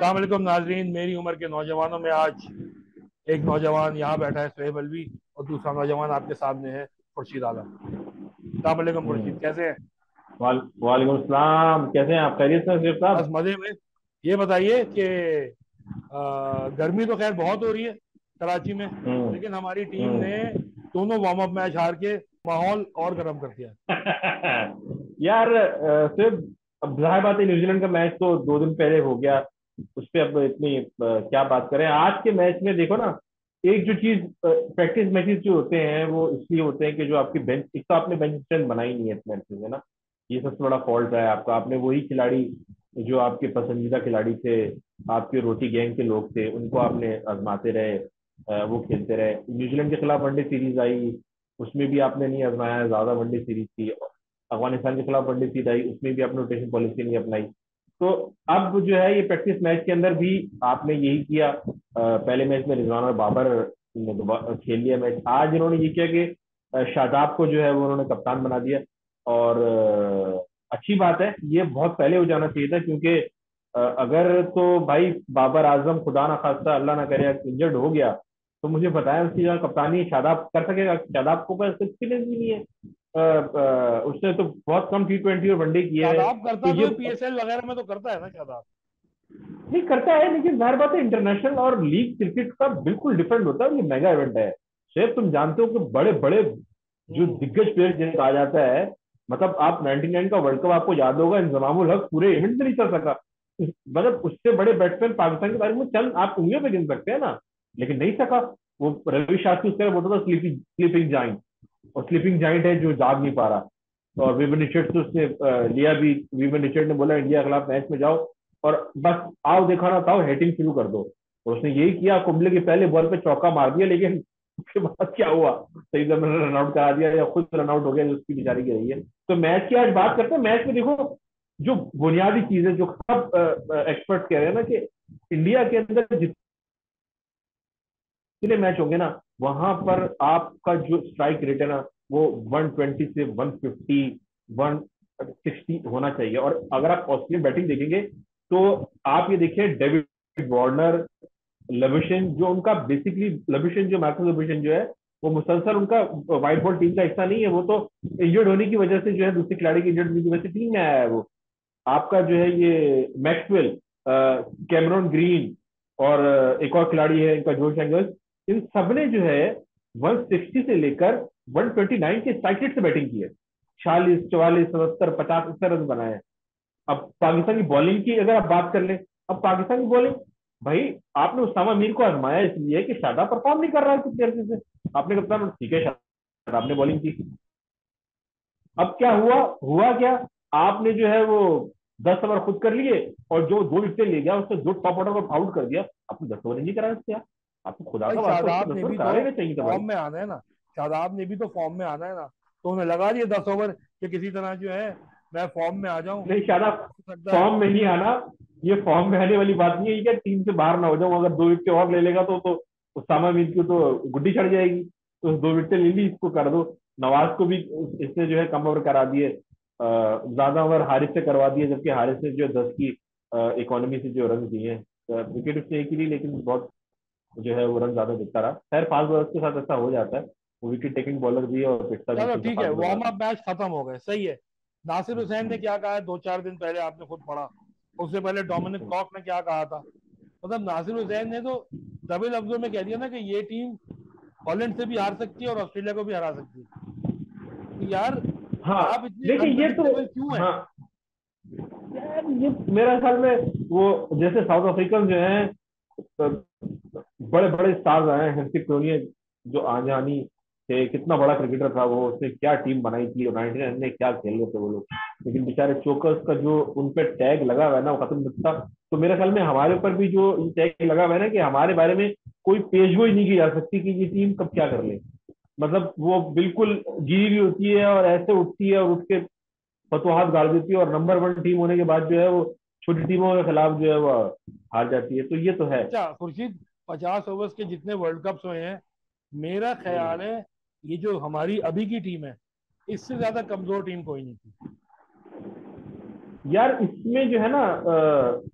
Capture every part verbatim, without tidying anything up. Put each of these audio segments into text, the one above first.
अस्सलाम वालेकुम नाजरीन। मेरी उम्र के नौजवानों में आज एक नौजवान यहाँ बैठा है, शोएब अलवी, और दूसरा नौजवान आपके सामने है, खुर्शीद आलम। अस्सलाम वालेकुम खुर्शीद, हम्म। कैसे हैं? वाल वालेकुम सलाम। कैसे हैं आप? खैरियत से शेख बस साहब? मजे में। ये बताइए कि अ, गर्मी तो खैर बहुत हो रही है कराची में, हम्म। लेकिन हमारी टीम ने हम्म। दोनों वार्म अप मैच हार के माहौल और गर्म कर दिया। यार अ, सिर्फ अब जाहिर बात है, न्यूजीलैंड का मैच तो दो दिन पहले हो गया। उस पर अब इतनी अ, क्या बात करें। आज के मैच में देखो ना, एक जो चीज, प्रैक्टिस मैचेस जो होते हैं वो इसलिए होते हैं कि जो आपकी बेंच, एक तो आपने बेंच स्ट्रेंथ बनाई नहीं है इस मैच में ना। ये सबसे बड़ा फॉल्ट है आपका। आपने वही खिलाड़ी जो आपके पसंदीदा खिलाड़ी थे, आपके रोटी गैंग के लोग थे, उनको आपने आजमाते रहे, अ, वो खेलते रहे। न्यूजीलैंड के खिलाफ वनडे सीरीज आई, उसमें भी आपने नहीं आजमाया, ज्यादा वनडे सीरीज थी। अफगानिस्तान के खिलाफ वनडे सीरीज आई, उसमें भी आपने रोटेशन पॉलिसी नहीं अपनाई। तो अब जो है ये प्रैक्टिस मैच के अंदर भी आपने यही किया। अ, पहले मैच में रिजवान और बाबर ने दोबारा खेल लिया मैच। आज इन्होंने ये किया कि अ, शादाब को जो है वो उन्होंने कप्तान बना दिया। और अ, अच्छी बात है, ये बहुत पहले हो जाना चाहिए था, क्योंकि अ, अगर तो भाई बाबर आजम खुदा ना खास्ता अल्लाह ना करे इंजर्ड हो गया, तो मुझे बताया उसकी जगह कप्तानी शादाब कर सकेगा? शादाब को पास एक्सपीरियंस भी नहीं है। अ, अ, उसने तो बहुत कम टी ट्वेंटी और वनडे किए हैं। शादाब तो करता तो ये पी एस एल वगैरह में तो करता है ना शादाब। नहीं करता है, लेकिन जाहिर बात है इंटरनेशनल और लीग क्रिकेट का बिल्कुल डिफरेंट होता है। ये मेगा इवेंट है। शायद तुम जानते हो कि बड़े बड़े जो हम्म। दिग्गज प्लेयर जिन्हें कहा जाता है, मतलब आप नाइनटी नाइन का वर्ल्ड कप आपको याद होगा, इंजमामुल हक पूरे इवेंट में नहीं चल सका। मतलब उससे बड़े बैट्समैन पाकिस्तान के बारे में चंद आप उंगलियों पे गिन सकते हैं ना, लेकिन नहीं सका। वो रवि शास्त्री उसका बोलता था स्लीपिंग स्लीपिंग जाइंट, और स्लीपिंग जाइंट है जो जाग नहीं पा रहा। और विवन रिचर्ड से उसने अ, लिया भी। विवन रिचर्ड ने बोला इंडिया के खिलाफ मैच में जाओ और बस आओ दिखाना था, हेटिंग शुरू कर दो। और उसने यही किया। कुंबले के पहले बॉल पे चौका मार दिया, लेकिन उसके बाद क्या हुआ, सही समय रन आउट करा दिया, या खुद रन आउट हो गया, जो उसकी बेचारी की रही है। तो मैच की आज बात करते हैं। मैच में देखो, जो बुनियादी चीजें जो सब एक्सपर्ट कह रहे हैं ना, कि इंडिया के अंदर जितने मैच होंगे ना, वहां पर आपका जो स्ट्राइक रेट है ना, वो वन ट्वेंटी से वन फिफ्टी, वन सिक्सटी होना चाहिए। और अगर आप ऑस्ट्रेलियन बैटिंग देखेंगे, तो आप ये देखिए, डेविड वार्नर, लविशन, जो उनका बेसिकली लविशन, जो मैथ्यू लविशन जो है, वो मुसलसल उनका व्हाइट बॉल टीम का हिस्सा नहीं है। वो तो इंजर्ड होने की वजह से जो है, दूसरे खिलाड़ी की इंजर्ड होने की वजह से टीम में आया है वो। आपका जो है ये मैक्सवेल, कैमरॉन ग्रीन, और अ, एक और खिलाड़ी है इनका जोश एंगल्स, इन सबने जो है वन सिक्सटी से लेकर वन ट्वेंटी नाइन के स्ट्राइक रेट से बैटिंग की है। छियालीस, चौवालीस, सतहत्तर, पचास, इस तरह रन बनाए हैं। अब पाकिस्तान की बॉलिंग की अगर आप बात कर लें, अब पाकिस्तान की बॉलिंग, भाई आपने उसामा मीर को आजमाया इसलिए कि शादाब परफॉर्म नहीं कर रहा है कुछ देर से। आपने कप्तान, ठीक है, शादाब ने बॉलिंग की। अब क्या हुआ, हुआ क्या, आपने जो है वो दस ओवर खुद कर लिए, और जो दो विकेट ले गया उसने दो टॉप ऑर्डर को आउट कर दिया। आपने दस ओवर नहीं कराया उससे। आपको खुदा भाई का वास्ता उसको शादाब दस ने ओवर भी करा तो लेना चाहिए था भाई। फॉर्म में आना है ना। शादाब ने भी तो फॉर्म में आना है ना, तो उन्हें लगा दिए दस ओवर कि किसी तरह जो है मैं फॉर्म में आ जाऊं, नहीं शादाब, हो सकता है। फॉर्म में नहीं आना, ये फॉर्म में आने वाली बात नहीं है। ये क्या टीम से बाहर ना हो जाऊं, अगर दो विकेट और ले लेगा तो तो उसामा मीर की तो गुड्डी चढ़ जाएगी। तो दो विकेट ले ली, इसको कर दो। नवाज को भी इसने जो है कम ओवर करा दिए, अ, ज्यादा ओवर हारिस से करवा दिए, जबकि हारिस ने जो दस की इकोनॉमी से जो रन दिए हैं, विकेट उसने एक ही ली, लेकिन बहुत जो है वो रन ज्यादा दिखता रहा। खैर फास्ट बॉलर के साथ ऐसा हो जाता है, वो विकेट टेकिंग बॉलर भी है और पिटता भी चलो उसी का ठीक है, फास्ट बॉलर वार्म साथ अप मैच खत्म हो गए, सही है। नासिर हुसैन ने क्या कहा है दो चार दिन पहले, आपने खुद पढ़ा। उससे पहले डोमिनिक में। कॉक ने क्या कहा था। मतलब नासिर हुसैन ने तो दबे लफ्जों में कह दिया ना कि ये टीम हॉलैंड से भी हार सकती है और ऑस्ट्रेलिया को भी हरा सकती है। तो यार हाँ, आप इतने देखिए ये तो, अनप्रडिक्टेबल क्यों हैं? हाँ यार, ये मेरा ख्याल में वो, जैसे साउथ अफ्रीकन जो है, बड़े बड़े स्टार्स आए हैं, हेंसिक टोनी जो आंजानी थे, कितना बड़ा क्रिकेटर था वो, उसने क्या टीम बनाई थी, और नाइनटी नाइन में क्या खेल रहे थे वो लोग। लेकिन बेचारे चोकर्स का जो उन पे टैग लगा हुआ है ना, वो खत्म नहीं था। तो मेरे ख्याल में हमारे ऊपर भी जो टैग लगा हुआ है ना, कि हमारे बारे में कोई पेशगोई नहीं की जा सकती कि ये टीम कब क्या कर ले। मतलब वो बिल्कुल गिरी हुई होती है और ऐसे उठती है और उठ के फतवाहत गाड़ देती है, और नंबर वन टीम होने के बाद जो है वो छोटी टीमों के खिलाफ जो है वो हार जाती है। तो ये तो है। अच्छा खुर्शीद, पचास ओवर्स के जितने वर्ल्ड कप्स हुए हैं, मेरा ख्याल है ये जो हमारी अभी की टीम है, इससे ज्यादा कमजोर टीम कोई नहीं थी। यार इसमें जो है ना,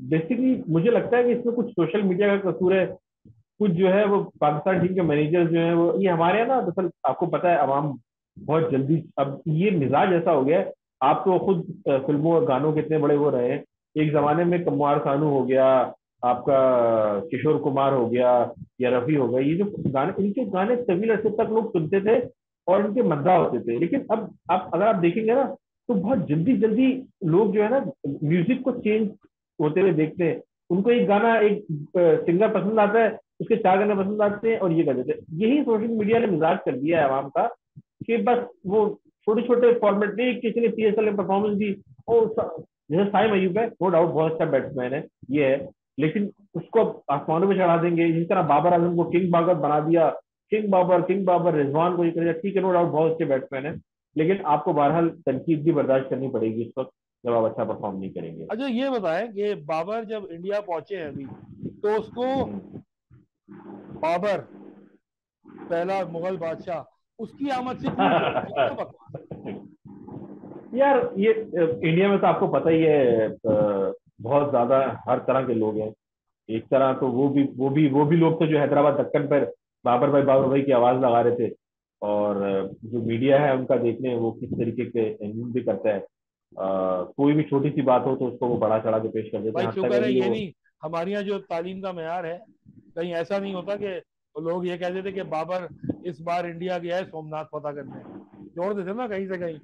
बेसिकली मुझे लगता है कि इसमें कुछ सोशल मीडिया का कसूर है, कुछ जो है वो पाकिस्तान टीम के मैनेजर्स जो है वो, ये हमारे यहाँ ना दरअसल आपको पता है अवाम बहुत जल्दी, अब ये मिजाज ऐसा हो गया है। आप तो खुद अ, फिल्मों और गानों के इतने बड़े वो रहे हैं। एक जमाने में कमवार सानू हो गया, आपका किशोर कुमार हो गया, या रफी हो गया, ये जो गाने, इनके गाने तवील अरसे तक लोग सुनते थे और इनके मद्दा होते थे। लेकिन अब आप अगर आप देखेंगे ना, तो बहुत जल्दी जल्दी लोग जो है ना म्यूजिक को चेंज होते हुए देखते हैं। उनको एक गाना, एक सिंगर पसंद आता है, उसके चार गाने पसंद आते हैं और ये कर देते हैं। यही सोशल मीडिया ने मिजाज कर दिया है आवाम का, कि बस वो छोटे छोटे फॉर्मेट में किसी ने पी एस एल में परफॉर्मेंस दी, और जैसे साइम अयूब है, नो डाउट बहुत अच्छा बैट्समैन है, ये है, लेकिन उसको आसमानों में चढ़ा देंगे। जिस तरह बाबर आजम को किंग बाबर बना दिया, किंग बाबर किंग बाबर, रिजवान को ये कर दिया, ठीक है नो डाउट बहुत अच्छे बैट्समैन है, लेकिन आपको बहरहाल तनकीद भी बर्दाश्त करनी पड़ेगी इस वक्त, जब आप अच्छा परफॉर्म नहीं करेंगे। अच्छा ये बताएं कि बाबर जब इंडिया पहुंचे हैं अभी, तो उसको बाबर, पहला मुगल बादशाह, उसकी आमद से क्यों जोड़ा? ये क्या बकवास है? यार ये अ, इंडिया में तो आपको पता ही है, अ, बहुत ज्यादा हर तरह के लोग हैं। एक तरह तो वो भी वो भी वो भी लोग थे जो हैदराबाद दक्कन पर बाबर भाई बाबर भाई की आवाज लगा रहे थे। और अ, जो मीडिया है उनका देखने हैं वो किस तरीके के एंगल भी करता है। अ, कोई भी छोटी सी बात हो तो उसको वो बड़ा चढ़ा के पेश कर देते हैं, भाई यहाँ तक शुक्र है अभी ये वो। नहीं, हमारे यहाँ जो तालीम का मैार है, कहीं ऐसा नहीं होता कि लोग ये कहते थे कि बाबर इस बार इंडिया गया है सोमनाथ फतह करने, जोड़ देते ना कहीं से कहीं।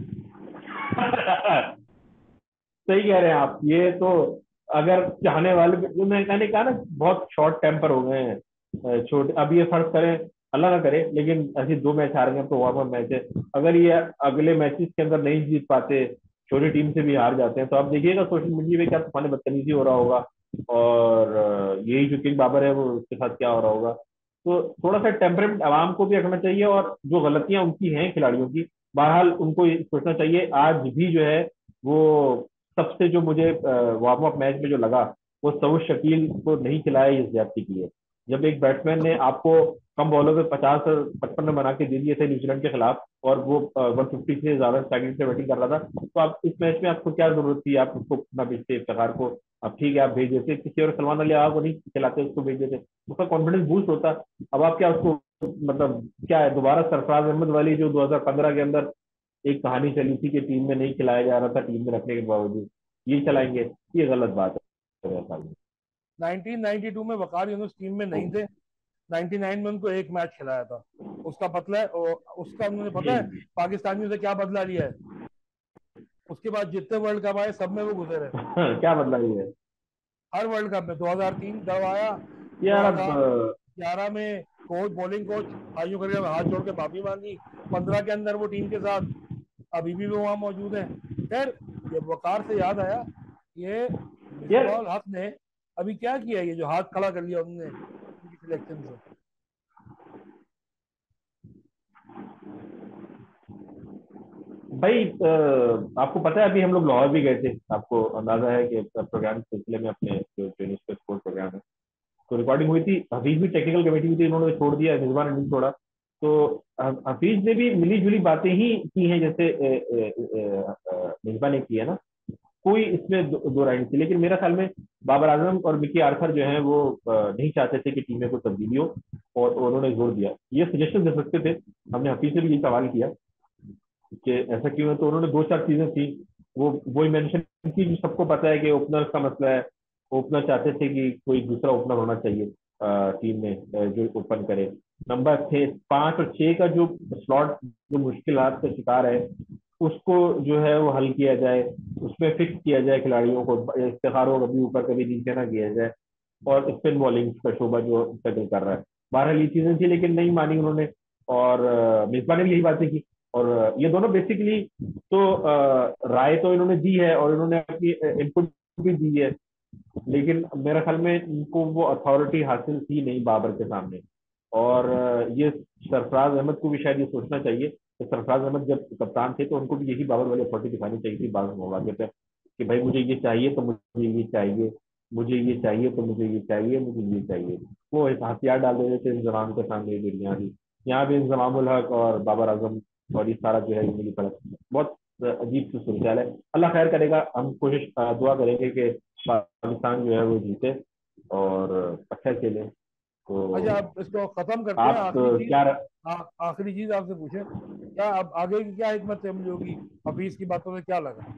सही कह रहे हैं आप, ये तो अगर चाहने वाले जो मैं मैंने कहा ना बहुत शॉर्ट टेम्पर हो गए हैं, अ, छोटे, अब ये फर्क करें, अल्लाह ना करे, लेकिन ऐसे दो मैच हार गए तो वार्म अप मैच है, अगर ये अगले मैचेस के अंदर नहीं जीत पाते, छोटी टीम से भी हार जाते हैं, तो आप देखिएगा सोशल मीडिया पे क्या तूफान बदतमीजी हो रहा होगा। और अ, यही जो किंग बाबर है वो उसके साथ क्या हो रहा होगा। तो थोड़ा सा टेम्परमेंट आवाम को भी रखना चाहिए, और जो गलतियां उनकी हैं खिलाड़ियों की, बहरहाल उनको ये सोचना चाहिए। आज भी जो है वो सबसे जो मुझे वार्म अप मैच में जो लगा, वो सऊद शकील को नहीं खिलाया, इस ज्यादती की है। जब एक बैट्समैन ने आपको कम बॉलों में पचास और पचपन रन बना के दे दिए थे न्यूजीलैंड के खिलाफ, और वो वन फिफ्टी से ज्यादा स्ट्राइक से बैटिंग कर रहा था, तो आप इस मैच में आपको क्या जरूरत थी, आप उसको अपना भेजते इफ्तार को। अब ठीक है आप भेज देते किसी और, सलमान अली आगा को नहीं खिलाते, उसको भेज देते, उसका कॉन्फिडेंस बूस्ट होता। अब आप क्या उसको, मतलब क्या है, दोबारा सरफराज अहमद वाली जो दो हज़ार पंद्रह के अंदर एक कहानी चली थी कि टीम में नहीं खिलाया जा रहा था टीम में रखने के बावजूद, ये चलाएंगे, ये गलत बात है मेरे ख्याल में। नाइनटीन नाइंटी टू में वकार यूनुस टीम में नहीं थे, नाइंटी नाइन में उनको एक मैच खिलाया था। उसका बदला है, उसका उन्होंने पता जी है जी। पाकिस्तानियों से क्या बदला लिया है? उसके बाद जितने वर्ल्ड कप आए सब में वो गुजरे रहे। हाँ, क्या बदला ये है हर वर्ल्ड कप में दो हज़ार तीन जब आया, यार अब। दो हज़ार ग्यारह में कोच, बॉलिंग कोच, भाइयों करके हाथ जोड़ के माफी मांगी, पंद्रह के अंदर वो टीम के साथ अभी भी वो वहां मौजूद है। खैर, ये वकार से याद आया, ये यार मिसबाह हक ने अभी क्या किया, ये जो हाथ खड़ा कर लिया उन्होंने उनकी सिलेक्शन से। भाई अ, आपको पता है अभी हम लोग लाहौर भी गए थे, आपको अंदाजा है कि प्रोग्राम के सिलसिले में अपने जो टेनिस का स्पोर्ट प्रोग्राम है, तो रिकॉर्डिंग हुई थी। हफीज भी टेक्निकल कमेटी भी थी, उन्होंने छोड़ दिया, मेजबान ने नहीं छोड़ा। तो ह- हफीज ने भी मिली जुली बातें ही की हैं, जैसे मेजबान ने की है ना, कोई इसमें दो, दो राय नहीं थी। लेकिन मेरा ख्याल में बाबर आजम और मिकी आर्थर जो है वो अ, नहीं चाहते थे कि टीम में कोई तब्दीली हो, और उन्होंने जोर दिया, ये सजेशन दे सकते थे। हमने हफीज से भी ये सवाल किया कि ऐसा क्यों है, तो उन्होंने दो चार चीजें थी, वो वही मेंशन की, जो सबको पता है कि ओपनर का मसला है। ओपनर चाहते थे कि कोई दूसरा ओपनर होना चाहिए टीम में, अ, जो ओपन करे। नंबर छः पांच और छः का जो स्लॉट जो मुश्किलात का शिकार है, उसको जो है वो हल किया जाए, उसमें फिक्स किया जाए खिलाड़ियों को, इफ्तिखार हो कभी ऊपर कभी नीचे ना किया जाए, और स्पिन बॉलिंग का शोबा जो सेटल कर रहा है। बहरहाल ये चीजें थी, लेकिन नहीं मानी उन्होंने, और मेजबान ने भी यही बातें की। और अ, ये दोनों बेसिकली तो अ, राय तो इन्होंने दी है और इन्होंने अपनी इनपुट भी दी है, लेकिन मेरे ख्याल में इनको वो अथॉरिटी हासिल थी नहीं बाबर के सामने। और अ, ये सरफराज अहमद को भी शायद ये सोचना चाहिए कि सरफराज अहमद जब कप्तान थे तो उनको भी यही बाबर वाली अथॉरिटी दिखानी चाहिए थी बाद मौके पे, कि भाई मुझे ये चाहिए तो मुझे ये चाहिए, मुझे ये चाहिए तो मुझे ये चाहिए, मुझे ये चाहिए। वो एक हथियार डाल देते थे इंजमाम के सामने दुनिया की। यहाँ भी इंजमाम उल हक और बाबर आजम और ये सारा जो है मिली पड़त, बहुत अजीब सी सूरत है। अल्लाह खैर करेगा, हम कोशिश अ, दुआ करेंगे कि पाकिस्तान जो है वो जीते और अच्छा खेले। अच्छा, तो अब इसको खत्म करते हैं। आप आखिरी चीज, क्या, आ- आखिरी चीज आपसे पूछे, क्या अब आगे की क्या हिकमत अमली होगी? हफीज की बातों में क्या लगा?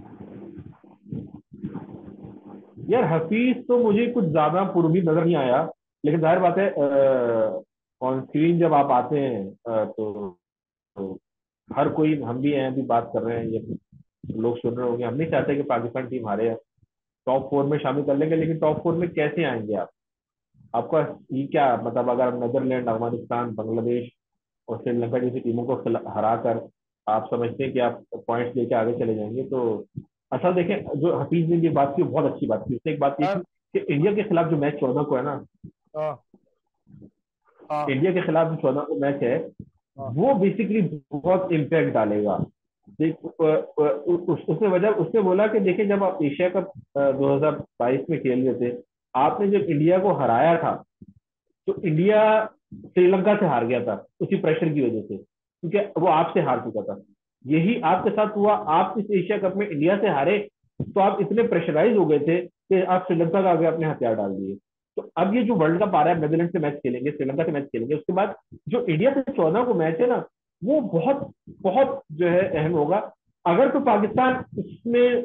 यार हफीज तो मुझे कुछ ज्यादा पूर्वी नजर नहीं आया, लेकिन जाहिर बात है ऑन स्क्रीन जब आप आते हैं अ, तो, तो हर कोई, हम भी हैं अभी बात कर रहे हैं, ये लोग सुन रहे होंगे, हम नहीं चाहते कि पाकिस्तान टीम हारे। टॉप फोर में शामिल कर लेंगे, लेकिन टॉप फोर में कैसे आएंगे आप? आपका ये क्या मतलब, अगर नीदरलैंड, अफगानिस्तान, बांग्लादेश और श्रीलंका जैसी टीमों को हरा कर आप समझते हैं कि आप पॉइंट्स लेके आगे चले जाएंगे, तो असल देखें, जो हफीज ने ये बात की बहुत अच्छी बात की। उसने एक बात की थी यार, कि इंडिया के खिलाफ जो मैच चौदह को है ना, हाँ, हाँ, इंडिया के खिलाफ जो चौदह को मैच है, हाँ, वो बेसिकली बहुत इम्पैक्ट डालेगा। देख, अ, अ, उस, उसने वजह उसने बोला कि देखिए, जब आप एशिया कप दो हज़ार बाईस में खेल रहे थे, आपने जब इंडिया को हराया था, तो इंडिया श्रीलंका से हार गया था उसी प्रेशर की वजह से, क्योंकि वो आपसे हार चुका था। यही आपके साथ हुआ, आप इस एशिया कप में इंडिया से हारे, तो आप इतने प्रेशराइज हो गए थे कि आप श्रीलंका का आगे अपने हथियार डाल दिए। तो अब ये जो वर्ल्ड कप आ रहा है, नेदरलैंड से मैच खेलेंगे, श्रीलंका से मैच खेलेंगे, उसके बाद जो इंडिया से चौदह को मैच है ना, वो बहुत बहुत जो है अहम होगा। अगर तो पाकिस्तान इसमें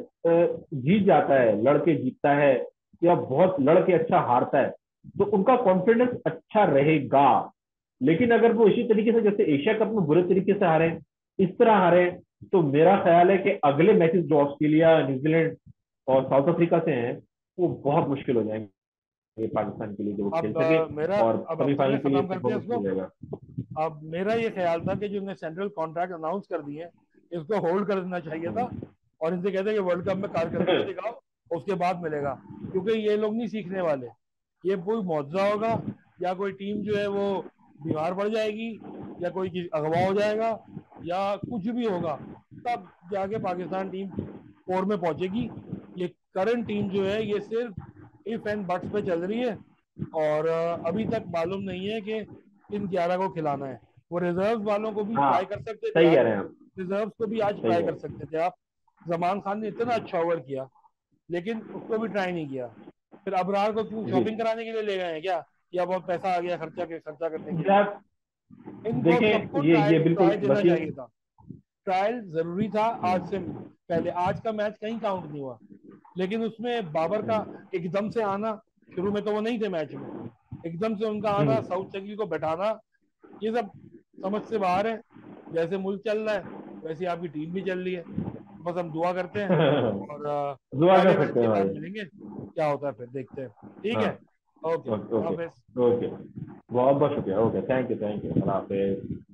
जीत जाता है, लड़के जीतता है, या बहुत लड़के अच्छा हारता है, तो उनका कॉन्फिडेंस अच्छा रहेगा। लेकिन अगर वो इसी तरीके से जैसे एशिया कप में बुरे तरीके से हारे, इस तरह हारे, तो मेरा ख्याल है कि अगले मैचेस जो ऑस्ट्रेलिया, न्यूजीलैंड और साउथ अफ्रीका से हैं, वो बहुत मुश्किल हो जाएंगे पाकिस्तान के लिए, जो वो खेल अब सके। अ, मेरा, और अब अपने सेमीफाइनल के लिए खत्म तो करते बहुत हैं मुश्किल इसको। हो जाएगा। अब मेरा ये ख्याल था कि जो इन्हें सेंट्रल कॉन्ट्रैक्ट अनाउंस कर दिए, इसको होल्ड कर देना चाहिए था, हम्म। और इनसे कहते हैं कि वर्ल्ड कप में कारकर्दगी दिखाओ, उसके बाद मिलेगा। क्योंकि ये लोग नहीं सीखने वाले। ये कोई मुआवजा होगा, या कोई टीम जो है वो बीमार पड़ जाएगी, या कोई चीज अगवा हो जाएगा, या कुछ भी होगा, तब जाके पाकिस्तान टीम फोर में पहुंचेगी। ये करंट टीम जो है, ये सिर्फ इफ एंड बट्स पे चल रही है, और अ, अभी तक मालूम नहीं है कि किन ग्यारह को खिलाना है। वो रिजर्व वालों को भी हाँ, ट्राई कर सकते थे सही कह आज, रहे हैं आप, रिजर्व को भी आज सही ट्राई कह कर रहे सकते थे आप। जमान खान ने इतना अच्छा ओवर किया, लेकिन उसको भी ट्राई नहीं किया। फिर अबरार को क्यों हैं जी। शॉपिंग कराने के लिए ले गए हैं क्या, या बहुत पैसा आ गया खर्चा के खर्चा करने के लिए? यार इनको सबको देखें, ये ट्राई ये बिल्कुल ट्राई देना वसीम। चाहिए था। ट्रायल जरूरी था। आज हम्म, से पहले आज का मैच कहीं काउंट नहीं हुआ, लेकिन उसमें बाबर का हम्म, एकदम से आना, शुरू में तो वो नहीं थे मैच में, एकदम से उनका आना, हम्म। साउथ शकील को बैठाना, ये सब समझ से बाहर है। जैसे मुल्क चल रहा है, वैसे आपकी टीम भी चल रही है। बस हम दुआ करते हैं, और अ, दुआ पहले कर मैच सकते के हैं बाद भाई। मिलेंगे, क्या होता है फिर देखते हैं। ठीक हाँ, है, ओके, ओके, ओके, हाफिज। ओके। बहुत बहुत शुक्रिया, okay, thank you, thank you, अल्लाह हाफिज।